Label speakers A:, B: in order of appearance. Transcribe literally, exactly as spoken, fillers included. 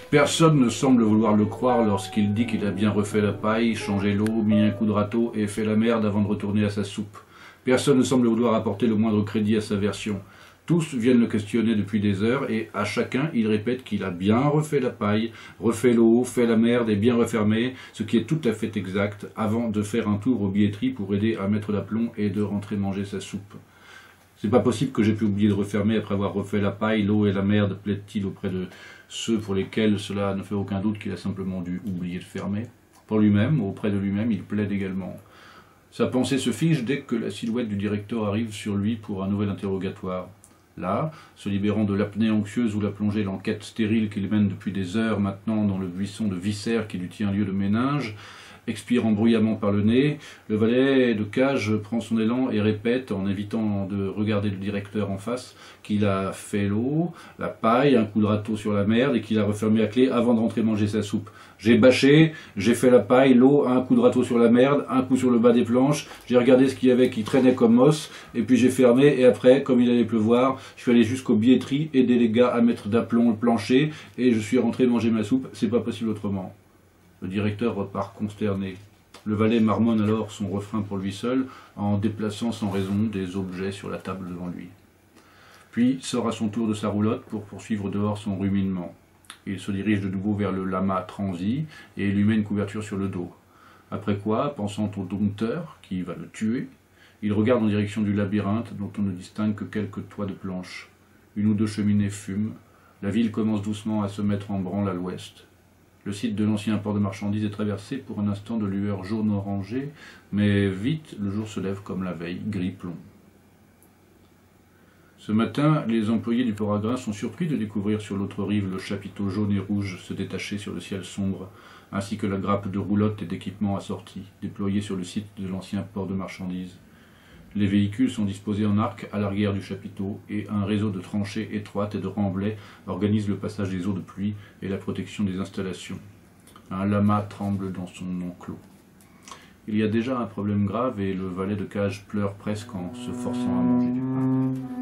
A: Personne ne semble vouloir le croire lorsqu'il dit qu'il a bien refait la paille, changé l'eau, mis un coup de râteau et fait la merde avant de retourner à sa soupe. Personne ne semble vouloir apporter le moindre crédit à sa version. Tous viennent le questionner depuis des heures et à chacun il répète qu'il a bien refait la paille, refait l'eau, fait la merde et bien refermé, ce qui est tout à fait exact, avant de faire un tour aux billetteries pour aider à mettre l'aplomb et de rentrer manger sa soupe. C'est pas possible que j'ai pu oublier de refermer après avoir refait la paille, l'eau et la merde, plaide-t-il auprès de ceux pour lesquels cela ne fait aucun doute qu'il a simplement dû oublier de fermer. Pour lui-même, auprès de lui-même, il plaide également. Sa pensée se fige dès que la silhouette du directeur arrive sur lui pour un nouvel interrogatoire. Là, se libérant de l'apnée anxieuse où l'a plongé l'enquête stérile qu'il mène depuis des heures maintenant dans le buisson de viscères qui lui tient lieu de méninge, expirant bruyamment par le nez, le valet de cage prend son élan et répète, en évitant de regarder le directeur en face, qu'il a fait l'eau, la paille, un coup de râteau sur la merde et qu'il a refermé à clé avant de rentrer manger sa soupe. J'ai bâché, j'ai fait la paille, l'eau, un coup de râteau sur la merde, un coup sur le bas des planches, j'ai regardé ce qu'il y avait qui traînait comme os, et puis j'ai fermé, et après, comme il allait pleuvoir, je suis allé jusqu'aux billetteries, aider les gars à mettre d'aplomb le plancher, et je suis rentré manger ma soupe, c'est pas possible autrement. Le directeur repart consterné. Le valet marmonne alors son refrain pour lui seul, en déplaçant sans raison des objets sur la table devant lui. Puis sort à son tour de sa roulotte pour poursuivre dehors son ruminement. Il se dirige de nouveau vers le lama transi et lui met une couverture sur le dos. Après quoi, pensant au dompteur, qui va le tuer, il regarde en direction du labyrinthe dont on ne distingue que quelques toits de planches. Une ou deux cheminées fument. La ville commence doucement à se mettre en branle à l'ouest. Le site de l'ancien port de marchandises est traversé pour un instant de lueur jaune-orangée, mais vite le jour se lève comme la veille, gris-plomb. Ce matin, les employés du port à grains sont surpris de découvrir sur l'autre rive le chapiteau jaune et rouge se détacher sur le ciel sombre, ainsi que la grappe de roulottes et d'équipements assortis, déployés sur le site de l'ancien port de marchandises. Les véhicules sont disposés en arc à l'arrière du chapiteau et un réseau de tranchées étroites et de remblais organise le passage des eaux de pluie et la protection des installations. Un lama tremble dans son enclos. Il y a déjà un problème grave et le valet de cage pleure presque en se forçant à manger du pain.